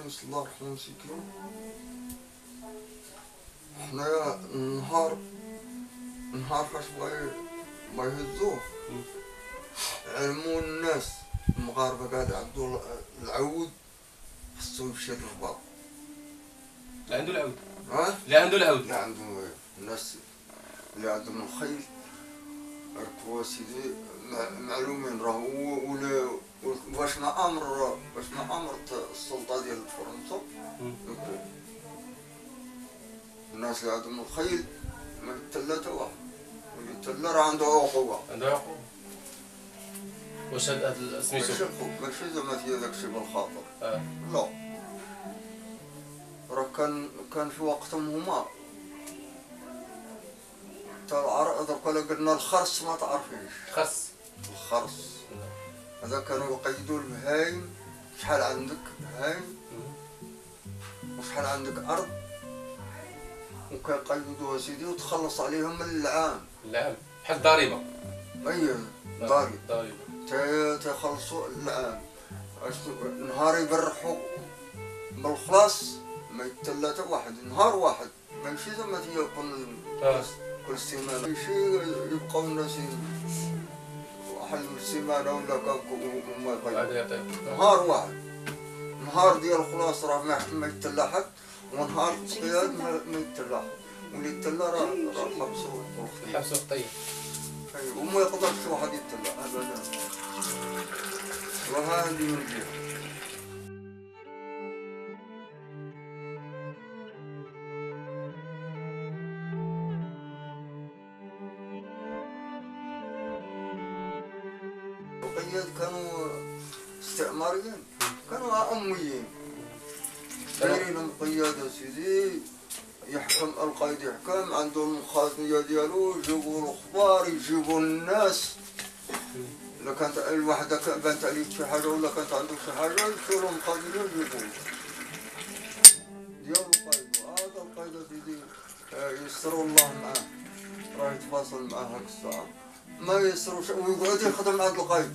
برنس الله يرحمه مسكين، حنايا النهار فاش بغا يهزوه علموا الناس المغاربة قاعد عندو العود خصو يمشي للرباط. لا عنده العود؟ لا عنده العود؟ لا عنده الناس اللي عندهم الخيل ركبوا سيدي معلومين راه باش ما امرت السلطه ديال فرنسا الناس اللي عندهم الخيل ما يتلا حتى واحد، اللي يتلا راه عنده عقوبه. واش هاد سميتو؟ ماشي زعما فيها داكشي بالخاطر. لا راه كان في وقتهم هما درك ولا قلنا الخرس ما تعرفينش. الخرس هذا كانوا يقيدوا البهايم، شحال عندك بهايم وشحال عندك ارض وكيقيدوها سيدي وتخلص عليهم من العام بحال الضريبه. اي ضريبه تيخلصوا العام. نهار يبرحوا بالخلاص ما يتلا حتى واحد، نهار واحد ماشي زعما تيكون كل سيمانه، ماشي يبقاو الناس واحد السيمانه ولا هما يقيدوا. نهار واحد، نهار ديال الخلاص راه ما يتلا حد، ونهار التقياد ما يتلا حد، واللي يتلا راه حبسو خطيه. وما يقدرش واحد يتلا ابدا. وهذه من جهه. القياد كانوا استعماريين، كانوا اميين دايرينهم قيادة سيدي، يحكم القايد يحكم، عندهم المخازنية ديالو، يجيبوا الاخبار يجيبوا الناس. الا كانت الوحده بانت عليه شي حاجه ولا كانت عنده شي حاجه يمشيو لهم خازنين يجيبوه ديال القايد. هذا القايد سيدي يسروا الله معاه، راه يتواصل معاه هاك الساعه ما يسروش ويقعد يخدم عند القايد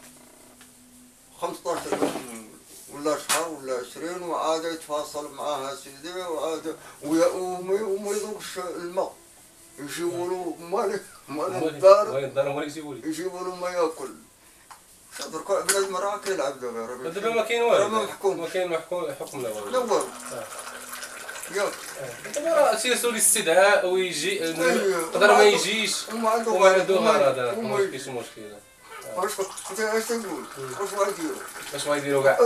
15 يوم ولا شهر ولا 20 وعاد يتواصل معاه سيدي وعاد وما يذوقش الماء، يجيبوا له مال الدار يجيبوا له ما ياكل. درك بنادم راه كيلعب دابا ما كاين والو، ما كاين حكم لا والو ياك. دابا راه تيسولي الاستدعاء ويجي يقدر ما يجيش وما عنده غرض، ما كاينش مشكل. واش انت اش تقول؟ واش غايديروا كاع؟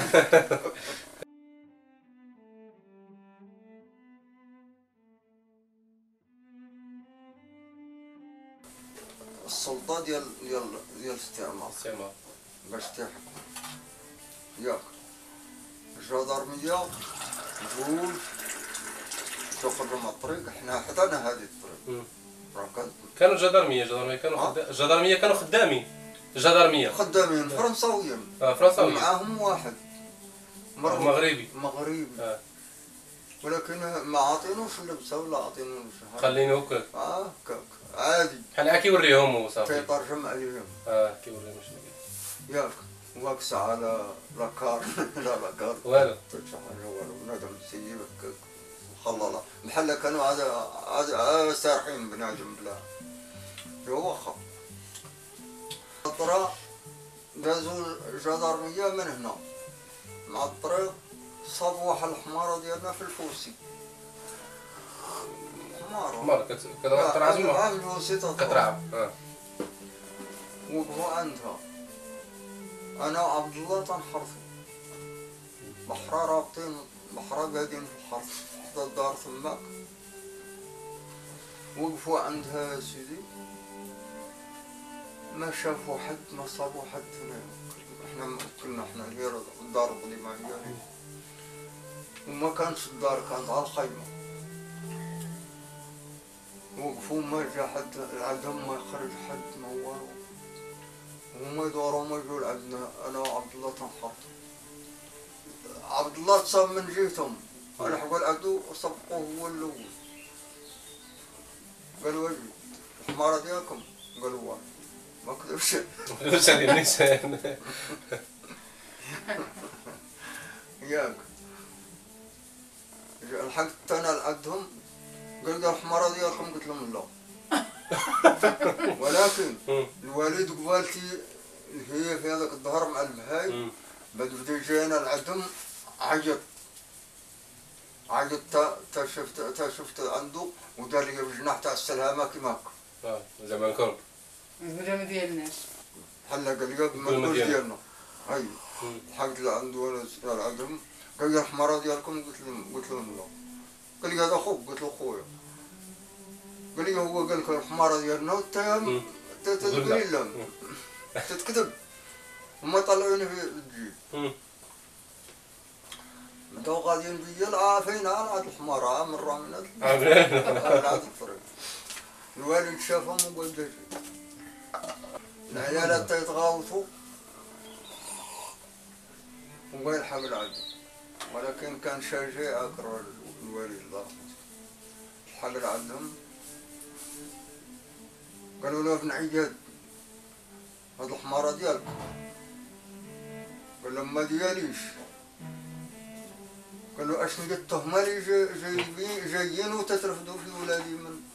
السلطه ديال الاستعمار باش تحكم ياك. الجدرميه جوج تخرجوا من الطريق، حنا حدانا هذه الطريق. كانوا الجدرميه كانوا خدامين. خدامين فرنساويين. فرنساويين معاهم واحد مغربي ولكن ما عاطينوش اللبسه ولا عاطينوش شي حاجه، خلينوه هكاك هكاك عادي بحال كيوريهم وصافي تيترجم عليهم. كيوريهم شنو ياك واكس على لاكار لا لاكار والو شي حاجه والو. بنادم سيب هكاك مخلله بحال كانوا عاد سارحين بنادم بلا هو واخا. الطرا دازوا الجدرميه من هنا مع الطريق صابوا واحد الحماره ديالنا في الفوسي. حمار كترعب الفوسي وقفوا عندها انا وعبد الله تنحرثوا بحرا رابطين بحرا قاعدين في الحرث حدا الدار تماك. وقفوا عندها سيدي ما شافوا حد ما صابوا حد هنا. كنا هي الدار القديمه هي وما كانش الدار، كانت على الخيمه. وقفوا ما جا حد العدم ما يخرج حد ما والو، هما يدوروا ما يجوا لعندنا انا وعبد الله تنحرط. عبد الله تصاب من جهتهم لحقوا العدو وصفقوه هو الاول. قالوا اجي الحماره ديالكم، قالوا واه ما كذبش هذه النساء ياك. لحقت انا لعندهم قال لي الحمارة ديالكم، قلت لهم لا. ولكن الوالد قبالتي هي في هذاك الظهر مع البهاي بدا جاينا لعندهم عيط تا شفت عنده ودار لي بجناح تاع السلامة كيما هكا. زعما كرب. القدام ديالناش. بحال قال لي المدبوج ديالنا. اي لحقت لعنده انا عندهم قال لي الحمارة ديالكم، قلت لهم لا. قال لي هذا خوك، قلت له خويا. قال لي هو قال لك الحمارة ديالنا وانت تقولي لا تتكذب. هما طلعوني في الجيب بداو غاديين بيا العافين على هاد الحمارة مرة من هاد الطريق. الوالد شافهم وقال جاي العيالات تيتغاوطوا وقال يلحق العدو، ولكن كان شجاع أكره الوالد الله لحق العدهم. قالوا له ابن عياد هاد الحمارة ديالك، قال لهم ما دياليش. قالوا اشنو ديال التهمة اللي جايين وتترفدوا في ولادي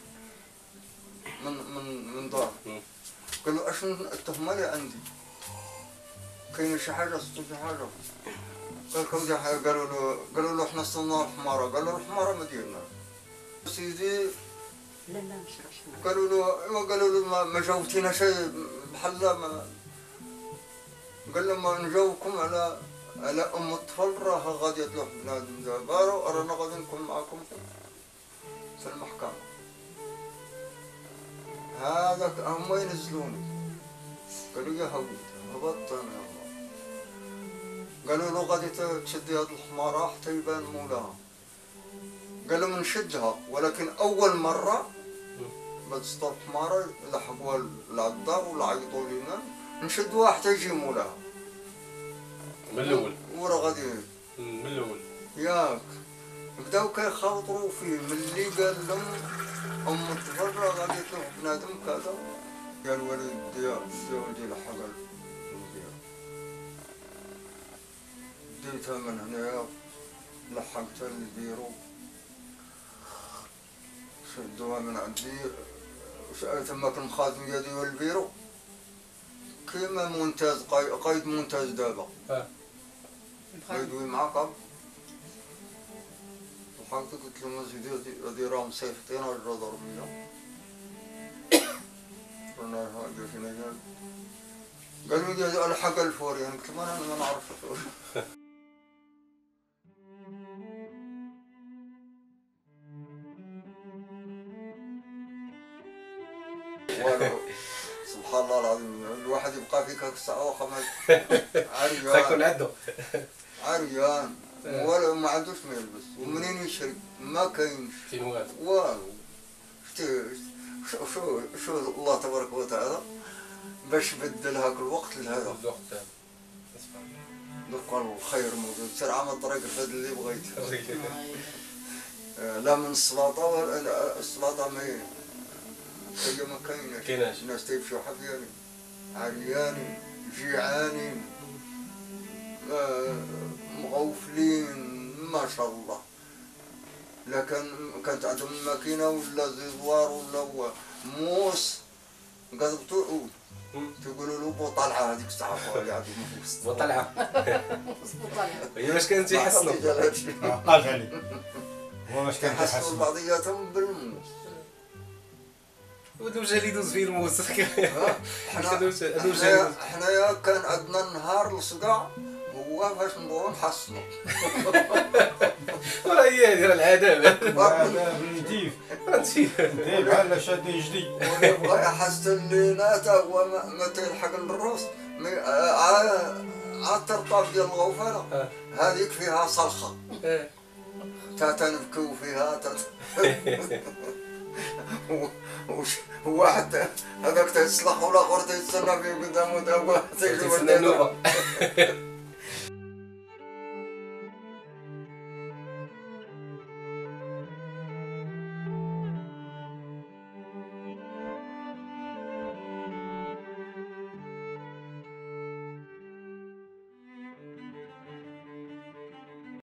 من دار. قالوا اشنو التهمة اللي عندي، كاين شي حاجة صدتو شي حاجة. قال لكم شي حاجة. قالوا له حنا صلنا الحمارة. قال له الحمارة ما ديالنا سيدي. لا مش رشنا. قالوا له ما جاوبتينا شيء بحال ما. قال لهم ما نجاوبكم على ام الطفل راه غادي تروح بنادم دابا رانا غادي نكون معاكم في المحكمة. هذاك هما ينزلوني. قالوا يا هود هبطت انا. قالوا له غادي تشدي هاد الحمارة حتى يبان مولاها. قال لهم نشدها، ولكن اول مرة ما تصطاد حمارة لحقوها للدار ولا عيطوا لينا نشدوها حتى يجي مولاها. من الاول ورا غادي من الاول ياك بداو كيخاطروا فيه. ملي قال لهم ام الطفل راه غادي تروح بنادم كذا، قال الوالد ديال لحق ديتها من هنايا لحقتها للبيرو، شدوها من عندي تماك المخازن ديالي والبيرو كيما ممتاز قايد ممتاز دابا. قايدوي معاك لحقت قلت لهم سيدي هادي راهم صيفطين الجدرمية رانا هادي فينا. قالوا لي الحق الفوري. انا قلت لهم انا ما نعرفش الفوري. سبحان الله العظيم الواحد يبقى فيك هاك الساعة وخمس عريان عريان ولا ما عندوش ما يلبس. ومنين يشرب ما كاينش والو. شو الله تبارك وتعالى باش بدل هاك الوقت لهذا. قال الخير موجود سير عمل طريق الفد اللي بغيت. لا من السلاطة ولا السلاطة ما هي ما كايناش. الناس تيمشيو حفيانين عريانين جيعانين مغوفلين ما شاء الله. لكن كانت عندهم ماكينة ولا زيزوار ولا موس قضبتو عود تقولوا له بوطلعة هذيك الساعة اللي عندهم موس بوطلعة. هي باش كانت تيحسنوا هو باش كان يحسنوا بعضياتهم بالموس. ودو جا يدوز فيه الموس. حنايا كان عندنا النهار الصقاع هو فاش ندورو نحصنو. راه هي هذه راه العذاب. العذاب النتيف بحال شادين جديد. واللي بغا يحسن لينا تا هو ما تيلحق للروس عاد الترطاب ديال الغوفانة هذيك فيها صلخة تا تنبكيو فيها واحد هذاك تيصلح والاخر تيتسنى فيه قدامه تا هو تيجي